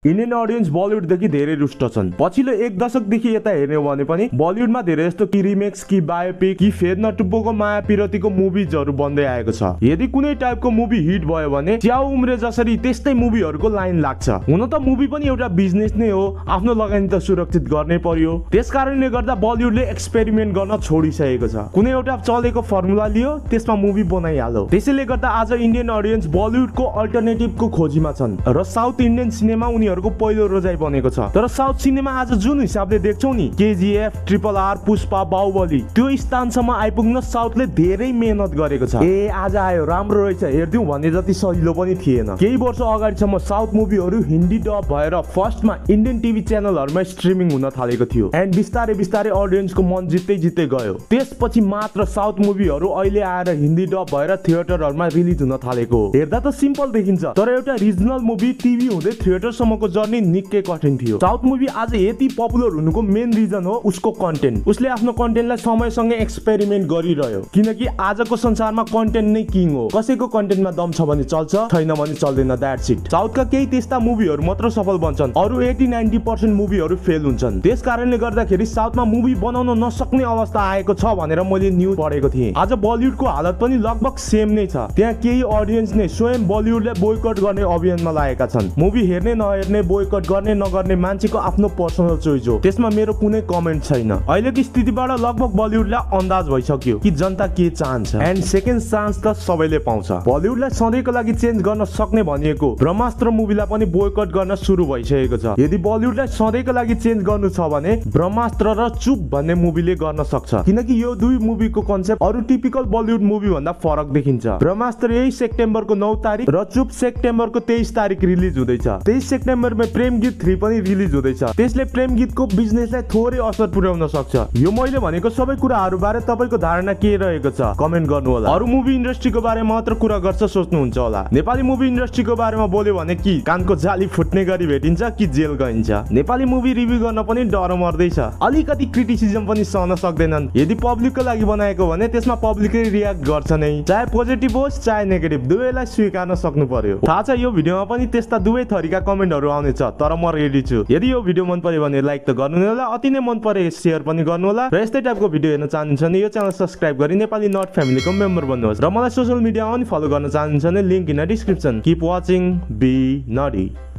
Indian audience बलिउडदेखि धेरै रुष्ट छन्। पछिल्लो एक दशकदेखि यता हेर्ने हो भने पनि बलिउडमा धेरै जस्तो कि रिमेक्स कि बायोपिक कि फेद नटुप्पोको माया पिरतीको मुभिजहरू बन्दै आएको छ। यदि कुनै टाइपको मुभी हिट भयो भने च्याउ उम्रे जसरी त्यस्तै मुभीहरूको लाइन लाग्छ। हुन त मुभी पनि एउटा बिजनेस नै हो, आफ्नो लगानी त सुरक्षित गर्नै पर्यो। त्यसकारणले गर्दा बलिउडले एक्सपेरिमेन्ट गर्न छोडिसकेको छ। कुनै एउटा चलेको फर्मुला लियो, त्यसमा मुभी बनाइहाल्यो। त्यसैले गर्दा आज इन्डियन अडियन्स बलिउडको अल्टरनेटिभको खोजीमा छन् र साउथ इन्डियन सिनेमा उनीहरूको पहिलो रोजाइ बनेको छ। तर साउथ सिनेमा आज जुन हिसाबले देख्छौ नि, केजीएफ, RRR, पुष्पा, बाहुबली, त्यो स्थानसम्म आइपुग्न साउथले धेरै मेहनत गरेको छ। आज आयो, राम्रो रहेछ, हेर्दिउँ भन्ने जति सजिलो पनि थिएन। केही वर्ष अगाडिसम्म साउथ मुभीहरू हिन्दी डब भएर फर्स्टमा इन्डियन टिभी च्यानलहरूमा स्ट्रिमिङ हुन थालेको थियो एन्ड बिस्तारै बिस्तारै अडियन्सको मन जित्दै गयो। त्यसपछि मात्र साउथ मुभीहरू अहिले आएर हिन्दी डब भएर थिएटरहरूमा रिलिज हुन थालेको हो। हेर्दा त सिम्पल देखिन्छ, तर एउटा रिजनल मुभी टिभी हुँदै थिएटरसम्मको जर्नी निकै कठिन थियो। साउथ मुभी आज यति पपुलर हुनुको मेन रिजन हो उसको कन्टेन्ट। उसले आफ्नो कन्टेन्टलाई समयसँगै एक्सपेरिमेन्ट गरिरह्यो, किनकि आजको संसारमा कन्टेन्ट नै किङ हो। कसैको कन्टेन्टमा दम छ भने चल्छ, छैन भने चल्दैन, द्याट्स इट। साउथका केही त्यस्ता मुभीहरू मात्र सफल बन्छन्, अरू 80-90% मुभीहरू फेल हुन्छन्। त्यसकारणले गर्दाखेरि साउथमा मुभी बनाउन नसक्ने अवस्था आएको छ भनेर मैले न्युज पढेको थिएँ। आज बलिउडको हालत पनि लगभग सेम नै छ। त्यहाँ केही अडियन्स नै स्वयं बलिउडलाई बोयकट गर्ने अभियानमा लागेका छन्। मुभी हेर्ने नहेर्ने, बोयकट गर्ने नगर्ने मान्छेको आफ्नो पर्सनल चोइस हो, त्यसमा मेरो कुनै कमेन्ट छैन। अहिलेको स्थितिबाट लगभग बलिउडलाई अन्दाज भइसक्यो कि जनता के चाहन्छ एन्ड सेकेन्ड चान्स त सबैले पाउँछ। बलिउडलाई सधैँको लागि चेन्ज गर्न सक्ने भनिएको ब्रह्मास्त्र मुभीलाई पनि बोयकट गर्न सुरु भइसकेको छ। यदि बलिउडलाई सधैँको लागि चेन्ज गर्नु छ भने ब्रह्मास्त्र र चुप भन्ने मुभीले गर्न सक्छ, किनकि यो दुई मुभीको कन्सेप्ट अरू टिपिकल बलिउड मुभी भन्दा फरक देखिन्छ। ब्रह्मास्त्र यही सेप्टेम्बरको 9 तारिक र चुप सेप्टेम्बरको 23 तारिक रिलिज हुँदैछ। 23 सेप्टेम्बरमा प्रेम गीत 3 पनि रिलिज हुँदैछ। त्यसले प्रेम गीतको बिजनेसलाई थोरै असर पुर्याउन सक्छ। यो मैले भनेको सबै कुराहरू बारे तपाईको धारणा के रहेको छ कमेन्ट गर्नु होला। अरू मुभी इन्डस्ट्रीको बारेमा मात्र कुरा गर्छ सोच्नुहुन्छ होला। नेपाली मुभी इन्डस्ट्रीको बारेमा बोल्यो भने कि कानको जाली फुट्ने गरी भेटिन्छ कि जेल गइन्छ। नेपाली मुभी रिभ्यू गर्न पनि डर मर्दैछ। अलिकति क्रिटिसिजम पनि सहन सक्दैनन्। यदि पब्लिकको लागि बनाएको भने त्यसमा पब्लिकले रियाक्ट गर्छ नै, चाहे पोजिटिभ होस् चाहे नेगेटिभ, दुवैलाई स्वीकार्न सक्नु पर्यो। थाहा छ यो भिडियोमा पनि त्यस्ता दुवै थरीका कमेन्टहरू आउनेछ, तर म रेडी छु। यदि यो भिडियो मन पर्यो भने लाइक त गर्नु होला, अति नै मन परे शेयर पनि गर्नु होला र यस्तै टाइपको भिडियो हेर्न चाहनुहुन्छ भने यो च्यानल सब्स्क्राइब गरी नेपाली नट फ्यामिलीको मेम्बर बन्नुहोस् र मलाई सोशल मिडियामा पनि फलो गर्न चाहनुहुन्छ भने link in description. Keep watching, be nutty.